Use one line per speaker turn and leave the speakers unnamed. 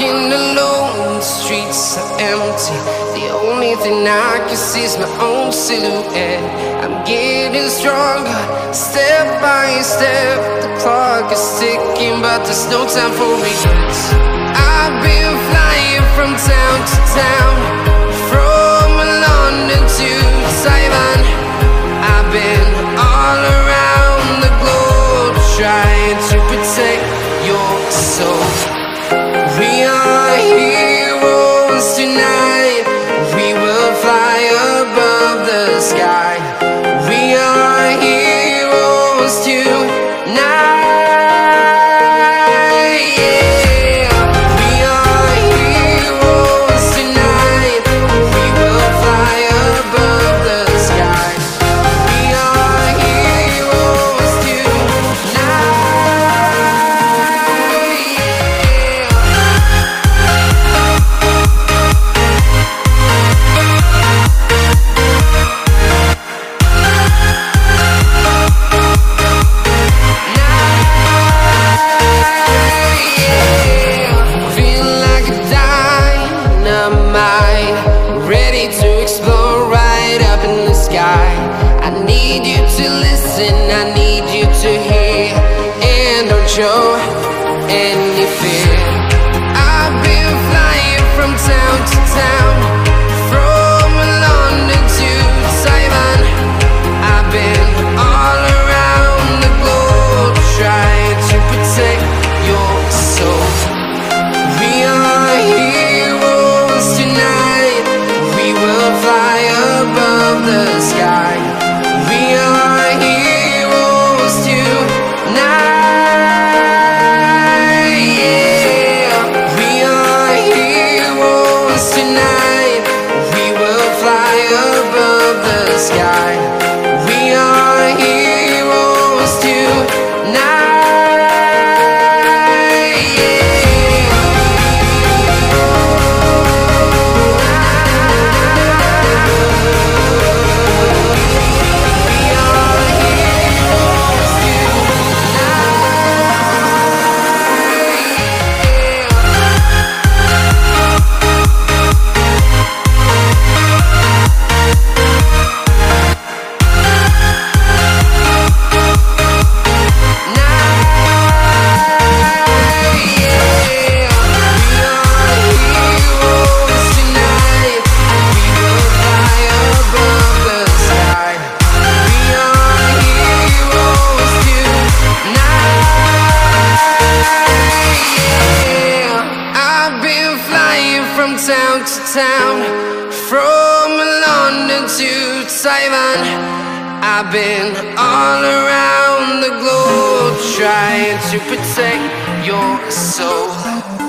walking alone, the streets are empty. The only thing I can see is my own silhouette. I'm getting stronger, step by step. The clock is ticking, but there's no time for regrets. I've been flying from town to town, from London to Taiwan. I've been all around the globe, trying to protect your soul. We are heroes tonight. We will fly above the sky. We are heroes tonight. I need you to hear, and don't show any fear. I've been flying from town to town, from London to Taiwan. I've been all around the globe, trying to protect your soul. We are heroes tonight. We will fly above the sky. We are heroes tonight. We are heroes tonight. We will fly above the sky. We are heroes tonight. From town to town, from London to Taiwan. I've been all around the globe, trying to protect your soul.